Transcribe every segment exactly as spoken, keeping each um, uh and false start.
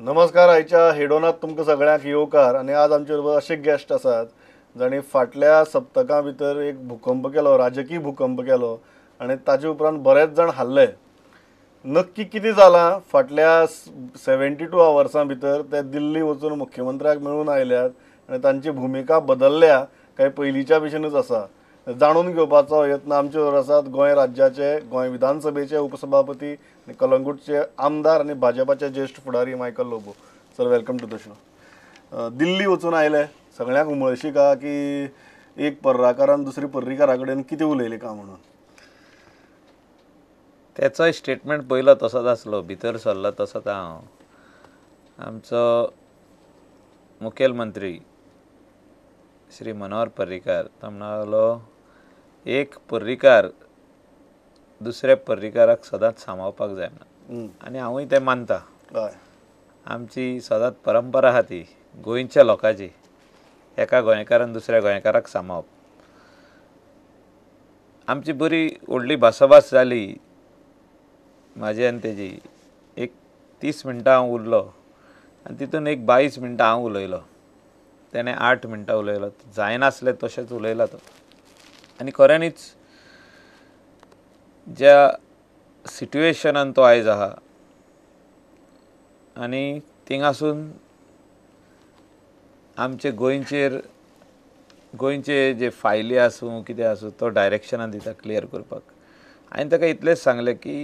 नमस्कार. आयच्या हेडोनात तुमकां सगळ्यांक येवकार. आणि आज आमचे बरोबर असे गेस्ट आसात जाणी फाटल्या सप्तका भितर एक भूकंप केलो, राजकीय भूकंप केलो आणि ताजे उपरांत बरेच जण हाल्ले. नक्की कितें जालां फाटल्या सेव्हन्टी टू आवर्सां भितर ते दिल्ली वचून मुख्यमंत्र्याक मेळून आयल्यात आणि तांची भुमिका बदलल्या काय पयलींच्या भशेनूच आसा जाणून घेवपाचो यत्न आमचे बरोबर आसात गोंय राज्याचे गोंय विधानसभेचे उपसभापती आणि कलंगूटचे आमदार आणि भाजपाचे ज्येष्ठ फुडारी Michael Lobo. Sir, welcome to the show. Delhi वचून आयले, सगळ्यांक उमळशी का की एक पर्राकारान दुसरी पर्रीकारा कडेन कितें उलयलें का म्हणून? त्याचोय स्टेटमेंट पयलो तसोच आसलो, भितर सरलो तसोच हांव. आमचो मुखेलमंत्री श्री मनोहर पर्रीकार तो म्हणलो एक पर्रीकार दुसऱ्या पर्रीकाराक सदांच सांबाळपाक जाय म्हणून. आनी हांवूय तें मानता. आमची सदांच परंपरा आहा ती गोंयच्या लोकांची, एका गोंयकारान दुसऱ्या गोंयकाराक सांबाळप. आमची बरी व्हडली भासाभास जाली म्हाजी आनी तेजी. एक तीस मिनटां हांव उरलो आनी तितून एक बावीस मिनटां हांव उलयलो, तेणें आठ मिनटां उलयलो. जायनासलें तशेंच उलयला तो. आनी खऱ्यांनीच ज्या सिट्युएशनान तो आयज आहा आनी थिंगासून आमचे गोंयचेर गोंयचे जे फायली आसूं कितें आसूं तो डायरेक्शनान दिता क्लियर करपाक. हांवें ताका इतलेंच सांगलें की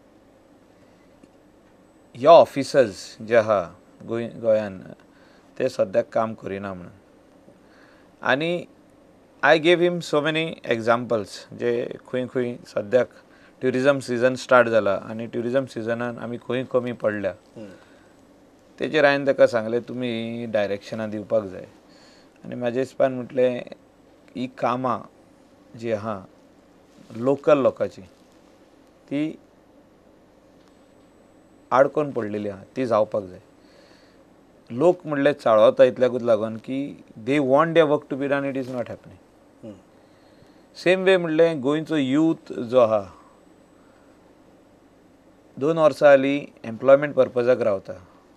ह्या ऑफिसर्स जे आहा गोंय गोंयान ते सद्याक काम करिना म्हणून. आनी I gave him so many examples जे खंय खंय सद्याक ट्युरिजम सिजन स्टार्ट जाला आनी ट्युरिजम सिजनान आमी खंय कमी पडल्या तेजेर हांवें ताका सांगलें तुमी डायरेक्शनां दिवपाक जाय. आनी म्हाज्या हिसपान म्हटलें ही कामां जी आहा लोकल लोकांची ती आडकोन पडलेली आहा, ती जावपाक जाय. लोक म्हणलें चाळवता इतल्याकूच लागून की they want their work to be done, it is not happening. Same way म्हणलें गोंयचो यूथ जो आहा दोन वर्सां हालीं एम्प्लॉयमेंट पर्पजाक रावता.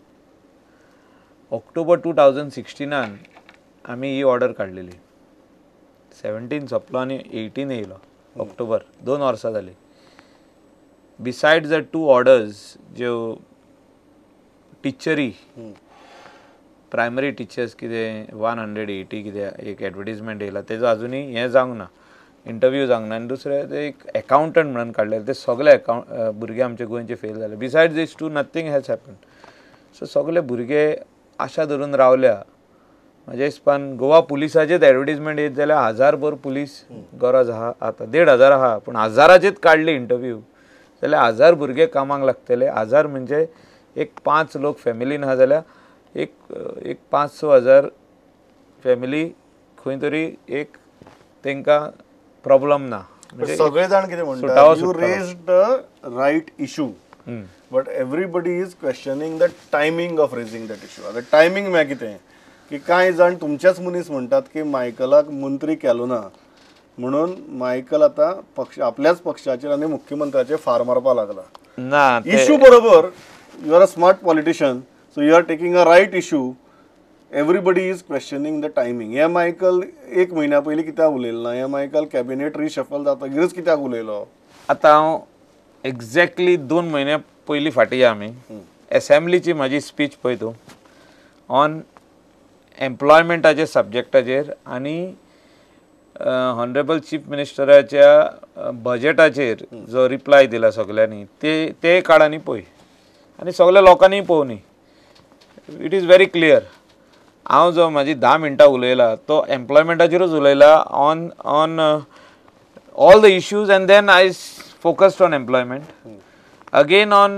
ऑक्टोबर टू थावजंड सिक्स्टिनान आमी ही ऑर्डर काडलेली. सेव्हन्टीन सोंपलो आनी एटीन येयलो ऑक्टोबर. दोन वर्सां जालीं. बिसायड्स द टू ऑर्डर्स ज्यो टिचरी प्रायमरी टिचर्स कितें वन हंड्रेड एटी कितें एक एडवर्टिजमेंट येयला तेजो आजुनूय हें जावंक ना, इंटरव्यू जावंक ना. आनी दुसरें ते एक एकावंटंट म्हणून काडलेले ते सगळे एकाउंट भुरगे आमचे गोंयचे फेल जाले. Besides this to nothing has happen. So सगळे भुरगे आशा धरून रावल्या. म्हाज्या हिसपान गोवा पुलिसाचेच एडवर्टिजमेंट येत जाल्यार हजार भर पुलीस गरज आहा. आतां देड हजार आहा पूण हजाराचेच काडली इंटरव्यू जाल्यार हजार भुरगे कामाक लागतले. हजार म्हणजे एक पांच लोक फॅमिलीन आहा जाल्यार एक एक पांच स हजार फॅमिली खंय तरी एक तांकां प्रॉब्लम ना. सगळे जाण कितें म्हणटात you raised the right issue but everybody is questioning the timing of raising that issue. आतां टायमींग म्हळ्यार कितें की कांय जाण तुमचेच मनीस म्हणटात की मायकलाक मंत्री केलो ना म्हणून मायकल आतां पक्ष आपल्याच पक्षाचेर आनी मुख्यमंत्र्याचेर फार मारपाक लागला. ना इशू बरोबर you are a smart politician so you are taking a right issue. Everybody is questioning the timing. हे मायकल एक म्हयन्या पयलीं कित्याक उलयलो ना? हे मायकल कॅबिनेट रिशफल जातकीरच कित्याक उलयलो? आतां हांव एक्झॅक्टली दोन म्हयन्या पयलीं फाटीं या आमी एसेंब्लीची म्हाजी स्पीच पळय तूं ऑन एम्प्लॉयमेंटाच्या सब्जेक्टाचेर आनी हॉनरेबल चीफ मिनिस्टराच्या बजेटाचेर जो रिप्लाय दिला सगळ्यांनी ते ते काड आनी पळय आनी सगळ्या लोकांनी पळोवनी. It is very clear. हांव जो म्हाजी धा मिनटां उलयला तो एम्प्लॉयमेंटाचेरूच उलयला on on all the issues and then I focused on employment again on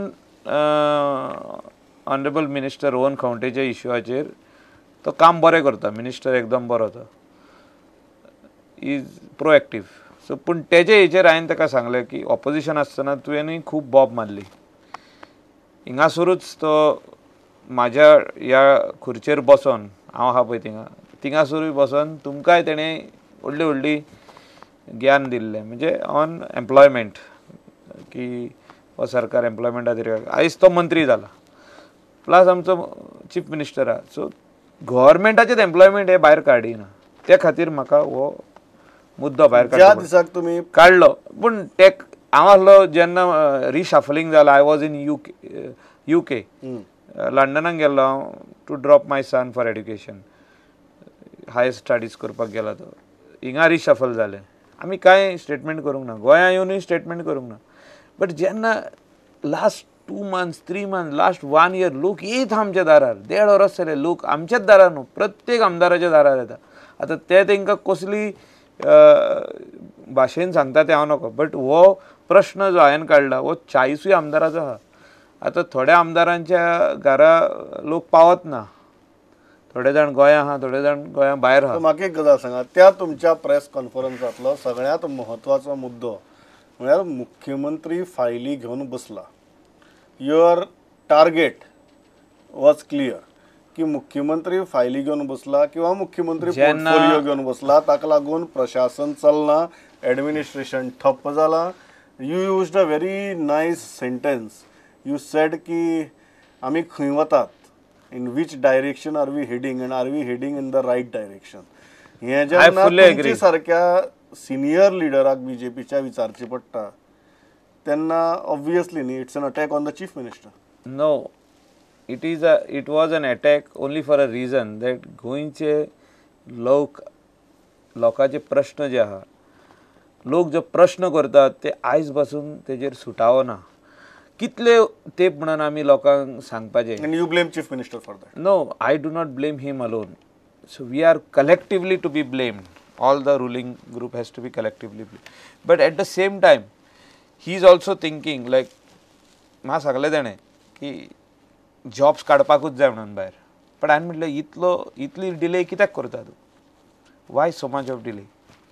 honourable minister Rohan खंवटेच्या इश्यूआचेर. तो काम बरें करता, मिनिस्टर एकदम बरो तो इज प्रोएक्टीव. सो पूण तेजे हेचेर हांवें ताका सांगलें की ऑपोजिशन आसतना तुवेंनी खूब बॉब मारली. हिंगासरूच तो म्हाज्या ह्या खुर्चेर बसोन हांव आहा पळय थिंगा थिंगासरूय बसोन तुमकांय तेणें व्हडली व्हडली ज्ञान दिल्लें म्हणजे ऑन एम्प्लॉयमेंट की हो सरकार एम्प्लॉयमेंटा खातीर. आयज तो मंत्री जाला. प्लस आमचो चीफ मिनिस्टर आहा. सो गव्हर्मेंटाचेच एम्प्लॉयमेंट हे भायर काडिना. त्या खातीर म्हाका हो मुद्दो भायर ज्या काडलो दिसाक तुम्ही काडलो. पूण ते हांव आसलो जेन्ना रिशफलिंग जालां, I was in UK UK लंडनाक गेल्लो हांव to drop my son for education. Higher studies करपाक गेला तो. हिंगा रिशफल जालें. आमी कांय स्टेटमेंट करूंक ना, गोंया येवनूय स्टेटमेंट करूंक ना. बट जेन्ना last two months three months last one year लोक येत आमच्या दारार, देड वर्स जाले लोक आमच्याच दारार न्हू, प्रत्येक आमदाराच्या दारार येता. आतां ते तांकां कसली भाशेन सांगता ते हांव नकळो. बट हो प्रश्न जो हांवें काडला हो चाळीसूय आमदाराचो आहा. आतां थोड्या आमदारांच्या घरा लोक पावत ना. थोडे जाण गोंया आहा, थोडे जाण गोंया भायर आहा. म्हाका एक गजाल सांगा, त्या तुमच्या प्रेस कॉन्फरन्सांतलो सगळ्यांत म्हत्वाचो मुद्दो म्हळ्यार मुख्यमंत्री फायली घेवन बसला. युअर टार्गेट वॉज क्लियर की मुख्यमंत्री फायली घेवन बसला किंवा मुख्यमंत्री पोर्टफोलिओ घेवन बसला, ताका लागून प्रशासन चलना, एडमिनिस्ट्रेशन ठप्प जाला. You used a very nice sentence. You said की आमी खंय वतात, in which direction are we heading and are we heading in the right direction. हे जेन्ना तुमचे सारक्या सिनियर लिडराक बीजेपीच्या विचारचे पडटा तेन्ना ऑब्वियसली न्ही it's an attack on the chief minister. No, it is a it was an attack only for a reason that गोंयचे लोक लोकांचे प्रश्न जे आहा, लोक जो प्रश्न करतात ते आयज पासून तेजेर सुटावो ना. कितले तेप म्हणून आमी लोकांक सांगपाचें. And you blame chief minister for that. No, I do not blame him alone. So we are collectively to be blamed. All the ruling group has to be collectively blamed. But at the same time he is also thinking like म्हाका सांगलें ताणें की jobs काडपाकूच जाय म्हणून भायर. But हांवें म्हटलें इतलो इतली डिले कित्याक करता तूं? Why so much of delay?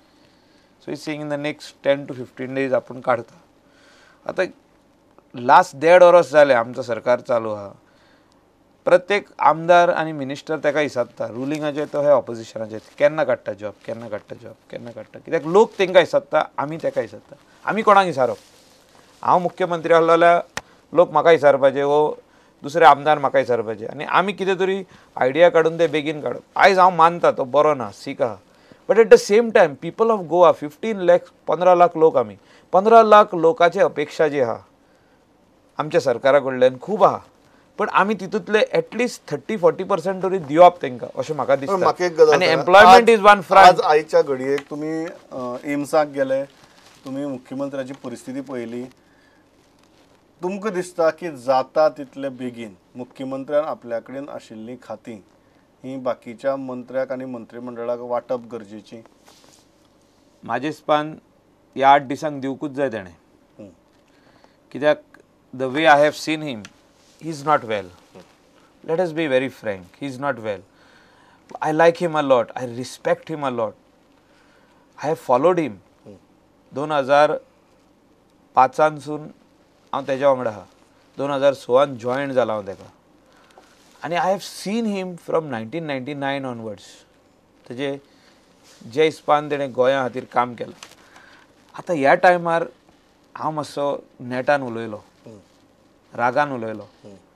So is saying in the next ten to fifteen days आपूण काडता. आतां लास्ट देड वर्स जालें आमचो सरकार चालू आहा. प्रत्येक आमदार आनी मिनिस्टर ताका हिसाबता रुलिंगाचे तो हे ऑपोजिशनाचे केन्ना काडटा जॉब, केन्ना काडटा जॉब, केन्ना काडटा. कित्याक लोक तांकां हिसाबता, आमी ताका हिसाबता. आमी कोणाक विचारप? हांव मुख्यमंत्री आहलो जाल्यार लोक म्हाका विचारपाचे, वो दुसरे आमदार म्हाका विचारपाचे, आनी आमी कितें तरी आयडिया काडून ते बेगीन काडप. आयज हांव मानता तो बरो ना, सीक आहा. But at the same time people of Goa fifteen lakhs पंदरा लाख लोक आमी पंदरा लाख लोकांची अपेक्षा जी आहा आमच्या सरकारा कडल्यान खूब आहा. पण आमी तितूंतले एटलिस्ट थर्टी फोर्टी पर्संट तरी दिवप तांकां अशें म्हाका दिसता. आनी एम्प्लॉयमेंट इज वन फ्रंट. आज आयच्या घडयेक तुमी एम्साक गेले, तुमी मुख्यमंत्र्याची परिस्थिती पळयली, तुमकां दिसता की जाता तितले बेगीन मुख्यमंत्र्यान आपल्या कडेन आशिल्लीं खातीं ही बाकीच्या मंत्र्याक आनी मंत्रिमंडळाक वाटप गरजेची? म्हाजे हिसपान ह्या आठ दिसांक दिवकूच जाय ताणें. कित्याक the way I have seen him, he is not well. Let us be very frank, he is not well. I like him a lot, I respect him a lot. I have followed him. दोन हजार पांचानसून हांव तेज्या वांगडा आहा. दोन हजार सोळान join जाला हांव ताका. आनी I have seen him from nineteen ninety nine onwards. तेजे जे हिसपान तेणें गोंया खातीर काम केलां. आतां ह्या टायमार हांव मातसो नेटान उलयलो, रागान उलयलो.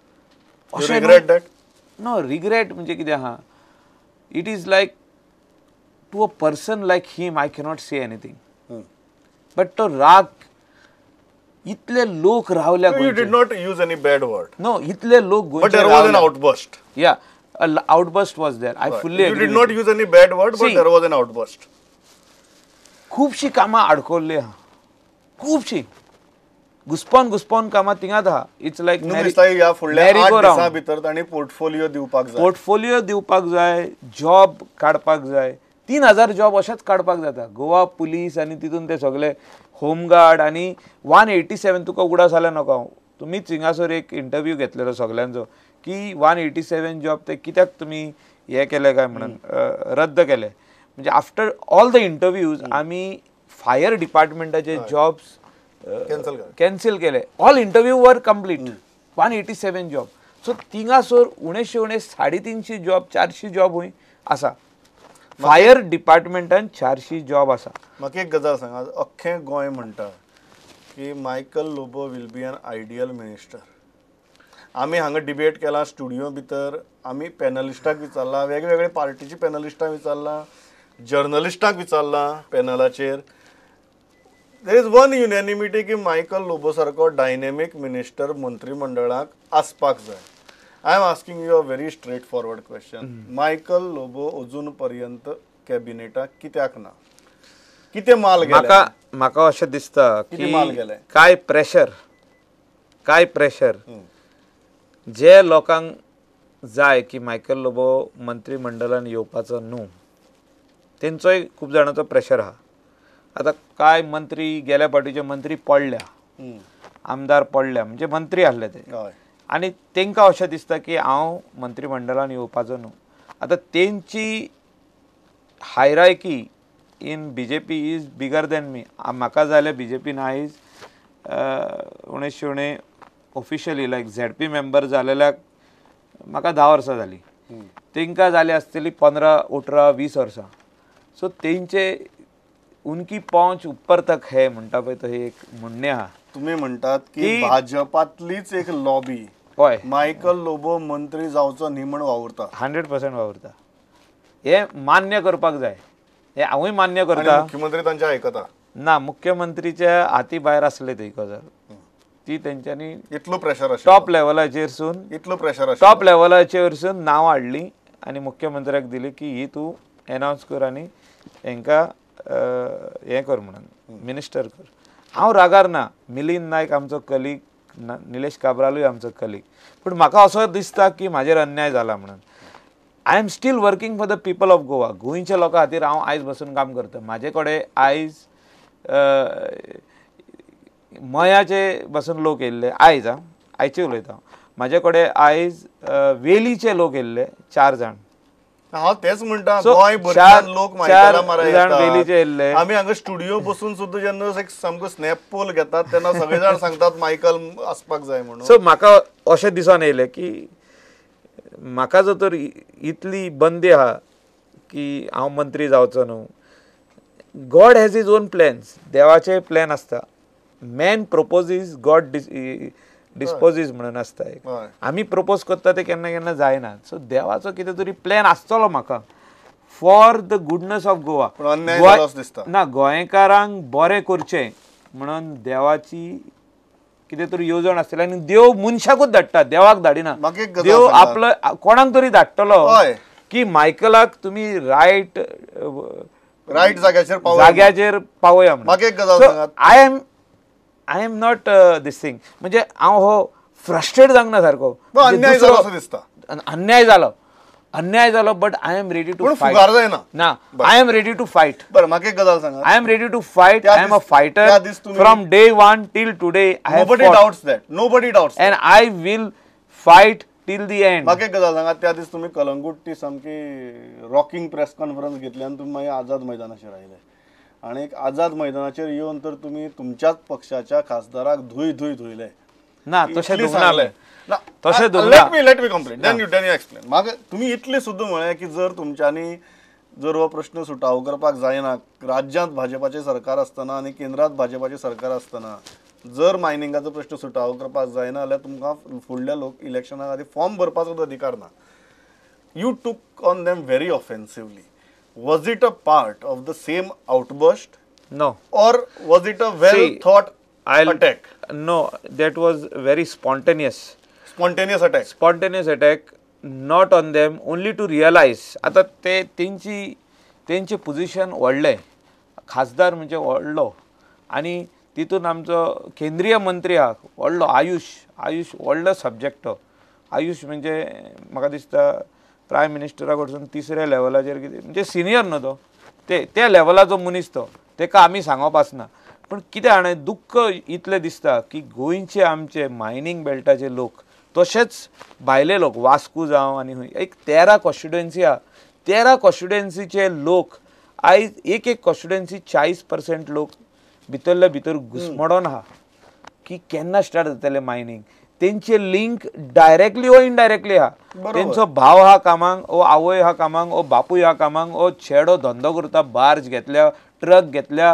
नो, रिग्रेट म्हणजे कितें आहा, it is like to a person like him I cannot say anything. But तो राग इतले लोक रावल्या. You did not use any bad word. No, इतले लोक But there was an outburst. Yeah, an outburst was there. I fully agree. You did not use any bad word, but there was an outburst. खूबशी कामां आडकोल्ली आहा, खूबशी घुस्पोन घुस्पोन कामां तिंगात आहा. It's like ह्या फुडल्या आठ दिसां भितर तांणी पोर्टफोलिओ दिवपाक जाय. पोर्टफोलिओ दिवपाक जाय, जॉब काडपाक जाय. तीन हजार जॉब अशेंच काडपाक जाता. गोवा पुलीस आनी तितून ते सगळे होमगार्ड आनी वन एटी सेवन तुका उगडास जाल्यार नका. तुमीच हिंगासर एक इंटरव्यू घेतलेलो सगळ्यांचो की वन एटी सेवन जॉब ते कित्याक तुमी हे केले काय म्हणून रद्द केले. म्हणजे आफ्टर ऑल द इंटरव्यूज आमी फायर डिपार्टमेंटाचे जॉब्स कॅन्सल केले. ऑल इंटरव्यू वर complete. One eighty seven job. So थिंगासर उणेशे उणे साडे तिनशी जॉब, चारशी जॉब हुंय आसा. फायर डिपार्टमेंटान चारशी जॉब आसा. म्हाका एक गजाल सांगा, अख्खें गोंय म्हणटा की Michael Lobo will be an ideal minister. आमी हांगा डिबेट केला स्टुडियो भितर, आमी पॅनलिस्टाक विचारला, वेगवेगळे पार्टीची पॅनलिस्टांक विचारला, जर्नलिस्टांक विचारला पॅनलाचेर. देर इज वन युनॅनिमिटी की मायकल लोबो सारको डायनेमीक मिनिस्टर मंत्रिमंडळाक आसपाक जाय. I am asking you a very straight forward question. Michael Lobo अजून पर्यंत कॅबिनेटाक कित्याक ना? कितें माल गेले? म्हाका म्हाका अशें दिसता कितें माल की गेले? काय प्रेशर काय प्रेशर जे लोकांक जाय की मायकल लोबो मंत्रिमंडळान येवपाचो न्हू, तेंचोय खूब जाणांचो प्रेशर आहा. आतां कांय मंत्री गेल्या फावटीचे मंत्री पडल्या, आमदार पडल्या, म्हणजे मंत्री आहले ते, आनी तांकां अशें दिसता की हांव मंत्रिमंडळान येवपाचो न्हू. आतां तेंची hierarchy in B J P is bigger than me. म्हाका जाल्यार बी जे पीन आयज उणेशे उणे officially like Z P member जालेल्याक म्हाका धा वर्सां जालीं, तांकां जाली आसतली पंदरा अठरा वीस वर्सां. सो तेंचे उनकी पहुंच ऊपर तक है म्हणटा पळय तशें एक म्हणणें आहा. तुम्ही म्हणटात की भाजपातलीच एक लॉबी हय मायकल लोबो मंत्री जावचो न्ही म्हण वावुरता. हंड्रेड पर्सेंट वावुरता. हे मान्य करपाक जाय, हे हांवूय मान्य करता. मुख्यमंत्री तांचे आयकता ना, मुख्यमंत्रीच्या हाती भायर आसले ती गजाल, ती तेंच्यांनी इतलो प्रेशर टॉप लेवलाचेरसून इतलो प्रेशर टॉप लेवलाचेरसून नांव हाडली आनी मुख्यमंत्र्याक दिली की ही तूं एनावन्स कर आनी हांकां हें कर म्हणून मिनिस्टर कर. हांव रागार ना, मिलिंद नायक आमचो कलीग, निलेश काब्रालूय आमचो कलीग, पूण म्हाका असो दिसता की म्हाजेर अन्याय जाला म्हणून. I am still working for the people of Goa. गोंयच्या लोकां खातीर हांव आयज बसून काम करता. म्हाजे कडेन आयज मयाचे बसून लोक येयल्ले, आयज हां आयचे उलयता, म्हाजे कडेन आयज वेलीचे लोक येयल्ले चार जाण. हांव तेच म्हणटा, गोंय भरच्यान लोक मायकला मारा येतात. आमी हांगा स्टुडियो बसून सुद्दां जेन्ना एक सामको स्नॅप पोल घेतात तेन्ना सगळे जाण सांगतात मायकल आसपाक जाय म्हणून. सो म्हाका अशें दिसून येयलें की म्हाका जर तर इतली बंदी आहा की हांव मंत्री जावचो न्हू. God has his own plans. देवाचे प्लॅन आसता. मॅन प्रपोजीस गॉड डिस्पोजीस म्हणून आसता एक. आमी प्रपोज करता ते केन्ना केन्ना जायना. सो देवाचो कितें तरी प्लॅन आसतलो म्हाका for the goodness of Goa. ना, गोंयकारांक बरें करचें म्हणून देवाची कितें तरी येवजण आसतली आनी देव मनशाकूच धाडटा, देवाक धाडिना. देव आपलो कोणाक तरी धाडटलो की मायकलाक तुमी रायट रायट जाग्याचेर जाग्याचेर पावया म्हणून. I am I am not this thing. म्हणजे हांव हो फ्रस्ट्रेट जावंक ना सारको. अन्याय जालो अन्याय जालो but I am ready to fight. ना, I am ready to fight. बरं, म्हाका एक गजाल सांगात. I am ready to fight. I am a fighter from day one till today. Nobody doubts that. Nobody doubts and I will fight till the end. म्हाका एक गजाल सांगात. त्या दीस तुम्ही कलंगूट ती सामकी रॉकिंग प्रेस कॉन्फरन्स घेतली आनी तुम्ही मागीर आझाद मैदानाचेर आयले आनी एक आझाद मैदानाचेर येवन तर तुम्ही तुमच्याच पक्षाच्या खासदाराक धुय धुय धुयले. ना, तशें धुवनाले. तशें let me let me complete then you then you explain. म्हाका तुमी इतले सुद्दां म्हळें की जर तुमच्यांनी जर हो प्रश्न सुटावो करपाक जायना, राज्यांत भाजपाचें सरकार आसतना आनी केंद्रांत भाजपाचें सरकार आसतना जर मायनिंगाचो प्रश्न सुटावो करपाक जायना जाल्यार तुमकां फुडल्या लोक इलेक्शना खातीर फॉर्म भरपाचो अधिकार ना. You took on them very offensively. Was it a part of the same outburst? No. Or was it a well See, thought I'll, attack? No, that was very spontaneous. Spontaneous attack. Spontaneous attack, not on them, only to realize. आता ते तेंची तेंचे position व्हडलें, खासदार म्हणजे व्हडलो आनी तितून आमचो केंद्रीय मंत्री आहा व्हडलो आयुष आयुष व्हडलो सब्जेक्ट तो. आयुष म्हणजे म्हाका दिसता प्रायम मिनिस्टरा कडसून तिसऱ्या लेवलाचेर कितें म्हणजे सिनियर न्हू तो, ते त्या लेवलाचो मनीस तो, ताका आमी सांगप आसना. पूण कितें हाणे दुख्ख इतलें दिसता की गोंयचे आमचे मायनींग बेल्टाचे लोक तशेंच भायले लोक वास्को जावं आनी एक तेरा कॉन्स्टिट्युएन्सी आहा, तेरा कॉन्स्टिट्युएन्सीचे लोक आयज एक एक कॉन्स्टिट्युएन्सी चाळीस पर्सेंट लोक भितरल्या भितर घुस्मडोन आहा की केन्ना स्टार्ट जातलें मायनींग. तेंचे लिंक डायरेक्टली ओ इनडायरेक्टली आहा. तेंचो भाव हा कामांक, ओ आवय हा कामांक, ओ बापूय हा कामांक, ओ छेडो धंदो करता, बार्ज घेतल्या, ट्रक घेतल्या,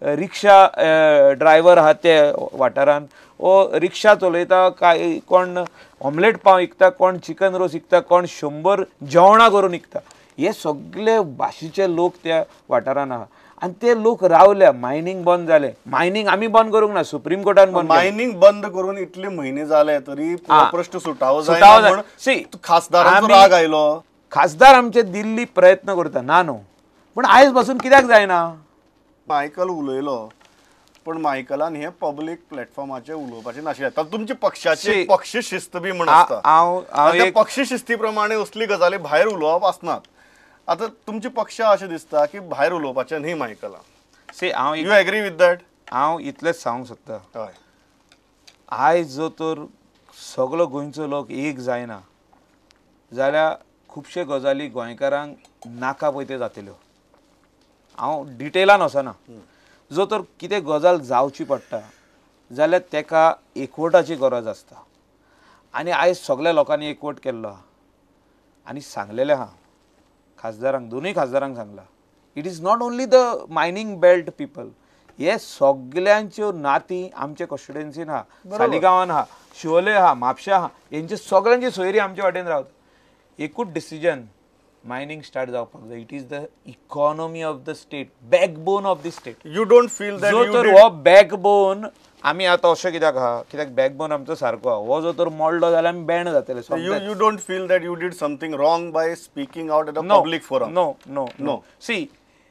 रिक्षा ड्रायव्हर आहा ते वाठारान ओ रिक्षा चलयता काय कोण ऑमलेट पाव विकता कोण चिकन रोस विकता कोण शंबर जेवणां करून विकता हे सगळे भाशेचे लोक त्या वाठारान आहा आनी ते लोक रावल्या मायनींग बंद जालें मायनींग आमी बंद करूंक ना सुप्रीम कोर्टान बंद मायनींग बंद करून इतले म्हयने जाले तरी प्रश्न सुटावो सुटावो जायना जाय. See, म्हण खासदारांचो आमी- राग आयलो. खासदार आमचे दिल्ली प्रयत्न करता ना न्हू पण आयज पासून कित्याक जायना मायकल उलयलो पण मायकलान हे पब्लीक प्लॅटफॉर्माचेर उलोवपाचें नाशिल्लें तर तुमची पक्षाची See, पक्ष शिस्त बी म्हण आ- आसता हांव हांव आनी त्या एक पक्ष शिस्ती प्रमाणे असली गजाली भायर उलोवप आसनात. आतां तुमची पक्ष अशें दिसता की भायर उलोवपाचें न्ही मायकला. सी हांव एक- यू एग्री विथ दॅट? हांव इतलेंच सांगूंक सोदतां हय आयज जो तर सगळो गोंयचो लोक एक जायना जाल्यार खुबशे गजाली गोंयकारांक नाका पळय त्यो जातल्यो. हांव डिटेलान वचना जो तर कितें गजाल जावची पडटा जाल्यार तेका एकवटाची गरज आसता आनी आयज सगळ्या लोकांनी एकवट केल्लो आहा आनी सांगलेलें आहा खासदारांक दोनूय खासदारांक सांगलां it is not only the mining belt people हे सगळ्यांच्यो नाती आमचे कॉन्स्टिट्युएन्सीन आहा सालिगांवान आहा शिवोले आहा म्हापशा आहा हेंचे सगळ्यांची सोयरी आमचे वाटेन रावता एकूच डिसिजन मायनींग स्टार्ट जावपाक जाय it is the economy of the state backbone of the state you don't feel that जो यू तर हो बॅकबोन आमी आतां अशें कित्याक आहा कित्याक बॅकबोन आमचो सारको आहा हो जो तर मोडलो जाल्यार आमी बँड जातले you you don't feel that you did something wrong by speaking out at a No, public forum? no, no, No. no. See,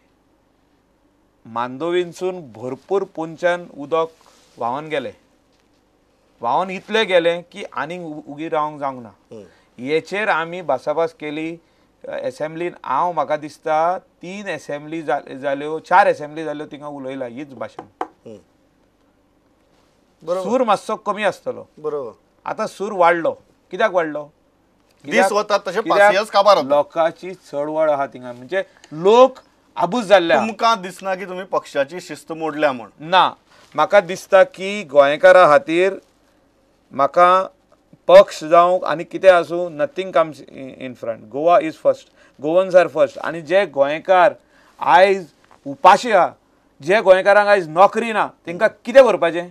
मांदोवीनसून भरपूर पोंच्यान उदक व्हांवन गेलें व्हांवन इतलें गेलें की आनीक उगी रावंक जावंक ना हेचेर आमी भासाभास केली एसेंब्लीन हांव म्हाका दिसता तीन एसेंब्ली जाल्यो चार एसेंब्ली जाल्यो थिंगा उलयला हीच भाशा सूर मातसो कमी आसतलो बरोबर आतां सूर वाडलो कित्याक वाडलो दीस वतात तशे पासियेंस काबार जाता. लोकांची चळवळ आहा थिंगा म्हणजे लोक आबूज जाल्ले आहा. तुमकां दिसना की तुमी पक्षाची शिस्त मोडल्या म्हण? ना म्हाका दिसता की गोंयकारा खातीर म्हाका पक्ष जावं आनी कितें आसूं nothing comes in front Goa is first Goans are first आनी जे गोंयकार आयज उपाशी आहा जे गोंयकारांक आयज नोकरी ना तांकां कितें करपाचें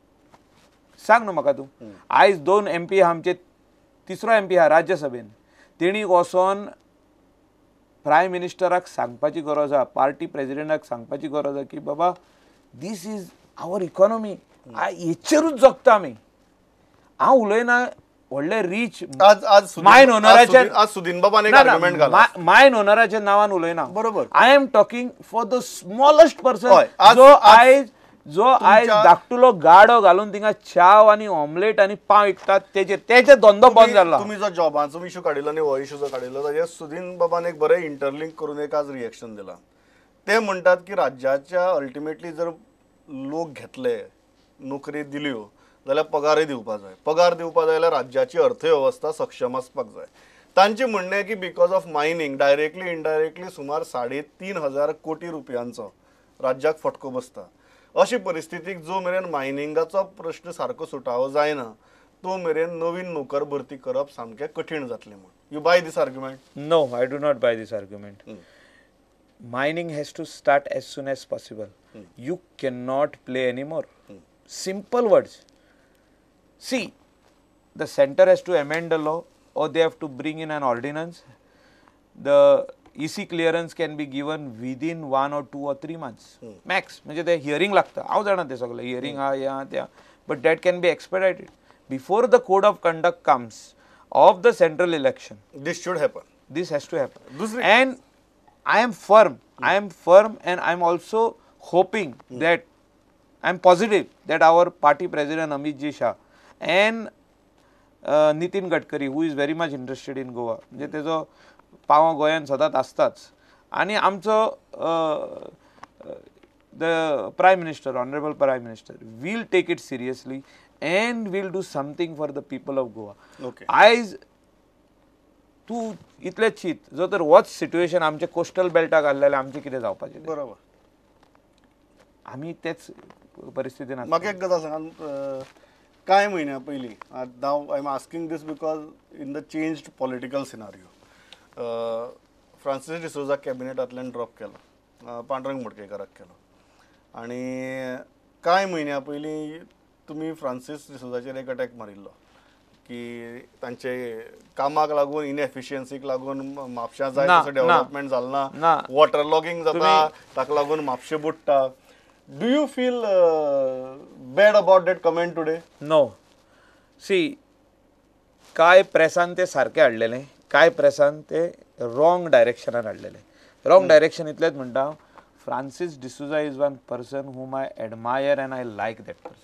सांग न्हू म्हाका तूं आयज दोन एम पी आहा आमचे तिसरो एम पी आहा राज्यसभेन तेणी वचोन प्रायम मिनिस्टराक सांगपाची गरज आहा पार्टी प्रेजिडेंटाक सांगपाची गरज आहा की बाबा दीस इज आवर इकॉनॉमी हेचेरूच जगता आमी हांव उलयना व्हडले रीच आज आज मायन ओनराच्या आज सुदीन बाबान एक आर्ग्युमेंट घाला मायन ओनराच्या नांवान उलयना बरोबर. I am talking for the smallest person हय, आज- जो आज आयज जो आयज धाकटुलो गाडो घालून थिंगा चाव आनी ऑमलेट आनी पाव विकतात तेजेर तेजे धंदो बंद जाल्लो तुम्ही जो जॉबाचो इशू काडिल्लो आनी हो इशू जो काडिल्लो ताजेर सुदीन बाबान एक बरें इंटरलिंक करून एक आज रिएक्शन दिलां. ते म्हणटात की राज्याच्या अल्टिमेटली जर लोक घेतले नोकरी दिल्यो जाल्यार पगारय दिवपाक जाय पगार दिवपाक जाय जाल्यार राज्याची अर्थवेवस्था सक्षम आसपाक जाय. तांचें म्हणणें आहे की because of mining directly indirectly सुमार साडे तीन हजार कोटी रुपयांचो राज्याक फटको बसता. अशी परिस्थितीक जो मेरेन मायनिंगाचो प्रश्न सारको सुटावो जायना तो मेरेन नवीन नोकर भरती करप सामकें कठीण जातलें म्हण. You buy this argument? No I do not buy this argument mining has to start as soon as possible. Hmm. You cannot play anymore. Hmm. Simple words. See, the center has to amend the law or they have to bring in an ordinance. The E C clearance can be given within one or two or three months. Hmm. Max. म्हणजे ते hearing लागतं. हांव जाणा ते सगळं hearing हा या त्या. But that can be expedited. Before the code of conduct comes of the central election. This should happen. This has to happen. Dusri- And I am firm. Mm. I am firm, and I am also hoping mm. that I am positive that our party president Amit Ji Shah and uh, Nitin Gadkari, who is very much interested in Goa, म्हणजे तेजो पावो गोंयान सदांच आसताच आनी आमचो the prime minister, honorable prime minister, will take it seriously and will do something for the people of Goa. Okay. Eyes तूं इतलेच चित जो तर होच सिट्युएशन आमचे कोस्टल बेल्टाक आसलेले आमचे कितें जावपाचें बरोबर आमी तेच परिस्थितीन आसा. म्हाका एक गजाल सांगात कांय म्हयन्या पयलीं now I am asking this because in the changed political scenario Francis D'Souza कॅबिनेटांतल्यान ड्रॉप केलो पांडुरंग मोटकेकाराक केलो आणि कांय म्हयन्या पयलीं तुमी फ्रांसीस डिसोजाचेर एक अटॅक मारिल्लो की तांचे कामाक लागून इनएफिशियन्सीक लागून म्हापशां जाय ना, तसो ना. डेव्हलपमेंट जालना, ना. वॉटर लॉगिंग जाता तुम्ही- ताका लागून म्हापशें बुडटा. Do you feel bad about that comment today? No see काय प्रेसान ते सारकें हाडलेलें, काय प्रेसान ते रॉंग डायरेक्शनान हाडलेलें. रॉंग डायरेक्शन इतलेंच म्हणटा हांव, Francis D'Souza is one person whom I admire and I like that person.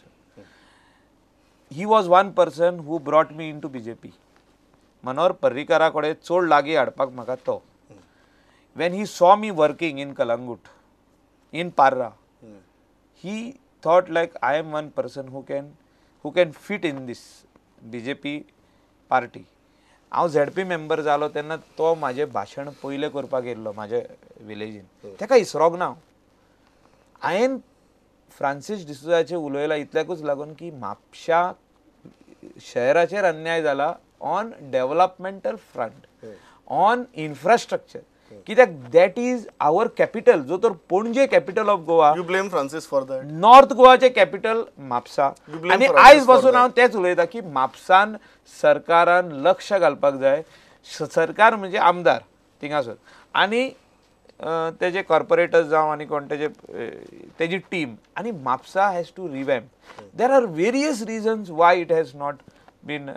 He was one person who brought me in to B J P. Manohar पर्रीकारा कडेन चड लागीं हाडपाक म्हाका तो. When he saw me working in Calangute, in Parra, he thought like I am one person who can who can fit in this B J P party. हांव Z P member जालो तेन्ना तो म्हाजें भाशण पयलें करपाक येयल्लो म्हाज्या विलेजीन. ताका इसरोंक ना. हांवें फ्रांसीस डिसोजाचेर उलयलां इतल्याकूच लागून की म्हापशा शहराचेर अन्याय जाला on developmental front, on infrastructure. कित्याक दॅट इज आवर कॅपिटल. जो तर Panaji capital of Goa, you blame Francis for that? North गोवाचे कॅपिटल म्हापसा. You blame आनी Francis आयज for पासून that. हांव तेच उलयतां की म्हापसान सरकारान लक्ष घालपाक जाय. स- सरकार म्हणजे आमदार थिंगासर आनी अ, तेजे कॉर्पोरेटर्स जावं आनी कोण तेजे अ, तेजी टीम आनी Mapusa has to revamp. There are various reasons why it has not been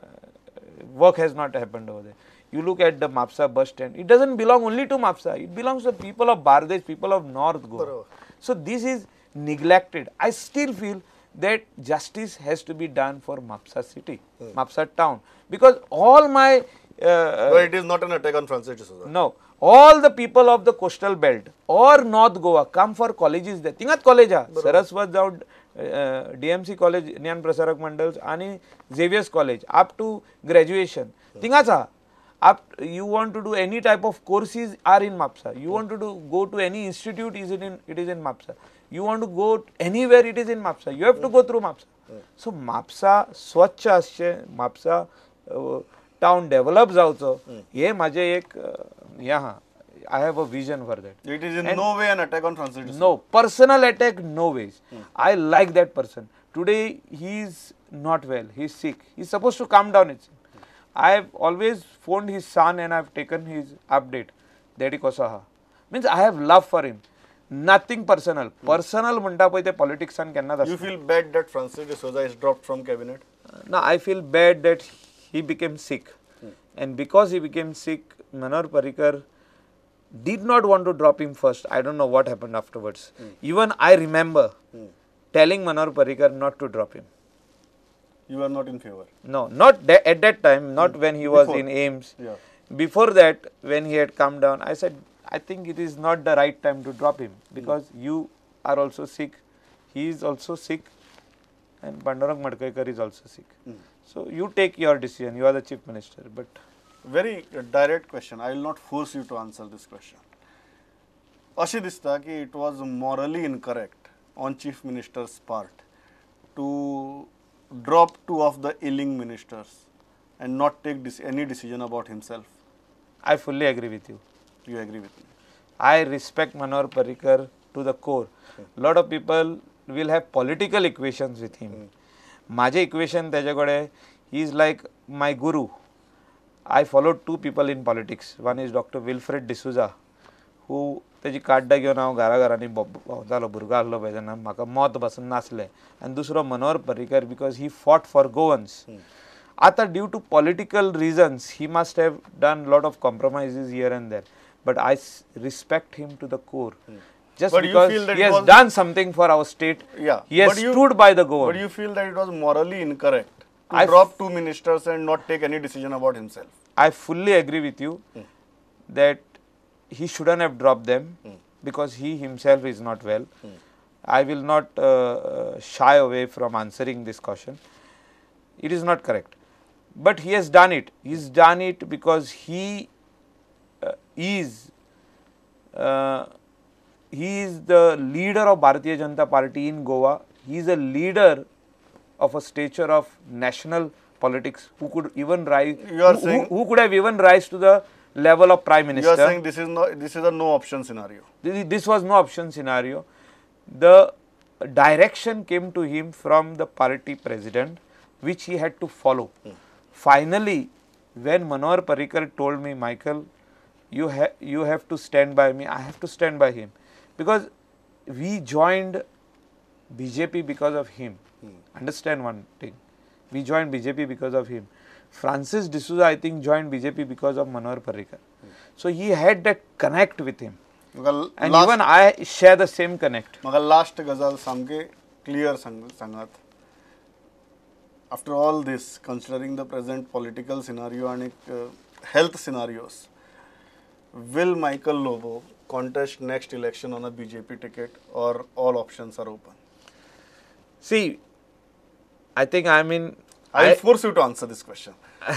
work has not happened over there. You look at the Mapsa bus stand, it doesn't belong only to Mapsa, it belongs to the people of Bardesh, people of North Goa. So this is neglected. I still feel that justice has to be done for Mapsa city, Mapsa town, because all my uh, But it is not an attack on Francis D'Souza. no, all the people of the coastal belt or North Goa come for colleges there. Tingat college ha, Saraswat जाऊन D M C college, ज्ञान प्रसारक मंडळ आणि Xavier's college up to graduation. Tingat ha. Up, you want to do any type of courses are in Mapsa. You want to do go to any institute, is it in it is in Mapsa. You want to go anywhere, it is in Mapsa. You have to go through Mapsa. So Mapsa स्वच्छ आसचे, Mapsa town develop जावचो, हे माझे एक हे आहा. I have a vision for that. It is in no way an attack on Francis D'Souza. No, personal attack, no ways. I like that person. Today he is not well. He is sick. He is supposed to calm down. It. I have always phoned his son and I have taken his update. Daddy Kosaha. Means I have love for him. Nothing personal. Personal म्हणटा पळय ते पॉलिटिक्सान केन्नाच You feel bad that Francis D'Souza is dropped from cabinet? No, I feel bad that he became sick. And because he became sick, Manohar Parrikar did not want to drop him first. I don't know what happened afterwards. Even I remember telling Manohar Parrikar not to drop him. You are not in favor. No, not tha- at that time, not when he was Before. in AIIMS. Yeah. Before that, when he had come down, I said, I think it is not the right time to drop him because you are also sick, he is also sick, and Pandurang Madkekar is also sick. So you take your decision, you are the chief minister. But Very direct question. I will not force you to answer this question. अशें दिसता की it was morally incorrect on chief minister's part to drop two of the ailing ministers and not take dis- any decision about himself. I fully agree with you. You agree with me? I respect Manohar Parrikar to the core. Lot of people will have political equations with him. माझे equation त्याच्याकडे, he is like my guru. I followed two people in politics. One is Doctor Wilfred D'Souza, who तेजी कार्डां घेवन हांव घरा घरांनी भोंवतालो, भुरगो आहलो पळय तेन्ना म्हाका मोत बसून नासलें. आनी दुसरो Manohar Parrikar because he fought for Goans. आतां due to political reasons he must have done lot of compromises here and there, but I respect him to the core. Just But you because feel that he it has was- done something for our state, Yeah. he has But you- stood by the But government. you feel that it was morally incorrect to I drop two ministers and not take any decision about himself. I fully agree with you that he shouldn't have dropped them because he himself is not well. I will not uh, uh, shy away from answering this question. It is not correct. But he has done it. He's done it because he uh, is uh, he is the leader of Bharatiya Janata Party in Goa. He is a leader of a stature of national politics who could even rise, You are who, saying- who, who could have even rise to the level of prime You minister. are saying this is no this is a no option scenario. This, this was no option scenario. the direction came to him from the party president, which he had to follow. Mm. Finally, when Manohar Parrikar told me, Michael, you have you have to stand by me, I have to stand by him, because we joined B J P because of him. Mm. Understand one thing, we joined B J P because of him. Francis D'Souza, I think, joined B J P because of Manohar Parrikar. Mm. So he had that connect with him. And last, even I share the same connect. Maga last gazal samke clear sangat. After all this, considering the present political scenario and uh, health scenarios, will Michael Lobo contest next election on a B J P ticket, or all options are open? See, I think I mean I will force you to answer this question.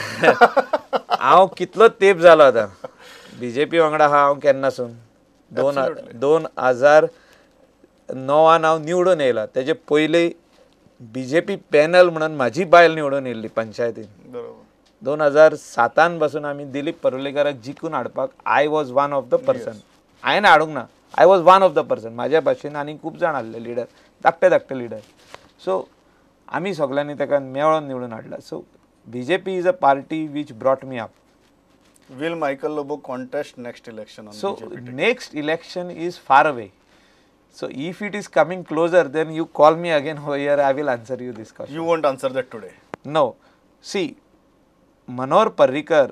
हांव कितलो तेप जालो आतां BJP वांगडा आहा हांव केन्नासून दोन दोन हजार णवान हांव निवडून येयला. तेजे पयलीं बीजेपी पॅनल म्हणून म्हाजी बायल निवडून येयल्ली पंचायतीन. दोन हजार सातान पासून आमी दिलीप परुलेकाराक जिखून हाडपाक I was one of the person. हांवें हाडूंक ना, I was one of the person. म्हाज्या भाशेन आनी खूब जाण आहले लिडर, धाकटे धाकटे लिडर. सो आमी सगळ्यांनी ताका मेळोन निवडून हाडला. So BJP is a party which brought me up. Will Michael Lobo contest next election on so B J P ticket? Next election is far away. So if it is coming closer, then you call me again here, I will answer you this question. You won't answer that today? No. See, Manohar Parrikar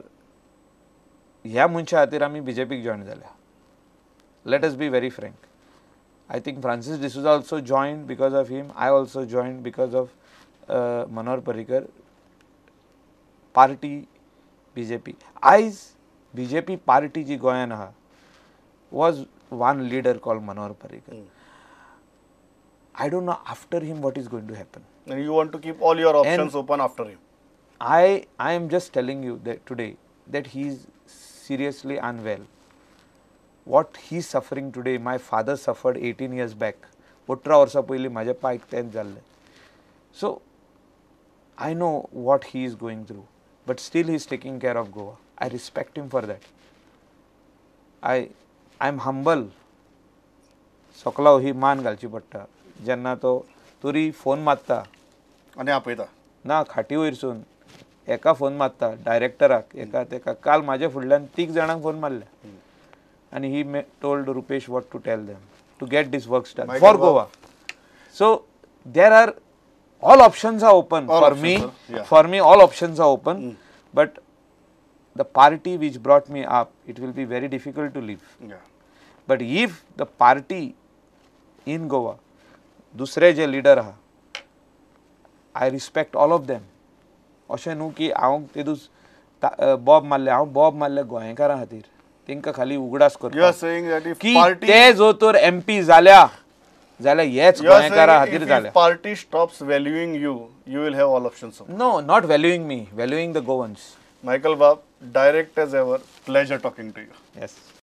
ह्या मनशा खातीर आमी बीजेपीक join जाल्या. Let us be very frank. I think Francis D'Souza also joined because of him. I also joined because of uh, Manohar Parrikar. Party B J P. I's B J P party ji goyan aha was one leader called Manohar Parrikar. Mm. I don't know after him what is going to happen. And you want to keep all your options and open after him? I I am just telling you that today that he is seriously unwell. What he is suffering today, my father suffered eighteen years back. अठरा वर्सां पयलीं म्हाज्या पायक तेंच जाल्लें. So I know what he is going through. But still he is taking care of Goa. I respect him for that. I I am humble. Sokalaw ही मान घालची पडटा. जेन्ना तो तुरी फोन मारता आनी आपयता ना खाटी वयरसून एका फोन मारता डायरेक्टराक, एका तेका काल म्हाज्या फुडल्यान तीग जाणांक फोन मारल्या. आनी he told Rupesh what to tell them to get this works done for Goa. So there are all options are open all for options me are, yeah. For me all options are open. Mm. But the party which brought me up, it will be very difficult to leave. Yeah. But if the party in Goa dusre je leader aha, I respect all of them. अशें न्हू की हांव तेदूस Bob मारले, हांव Bob मारले गोंयकारां खातीर, तांकां खाली उगडास करता की ते जो तर एमपी जाल्या जाल्यार हेच गोंयकारां खातीर जाल्या. Party stops valuing you, you will have all options. No, not valuing me, valuing the Goans. Michael Bab, direct as ever, pleasure talking to you. Yes.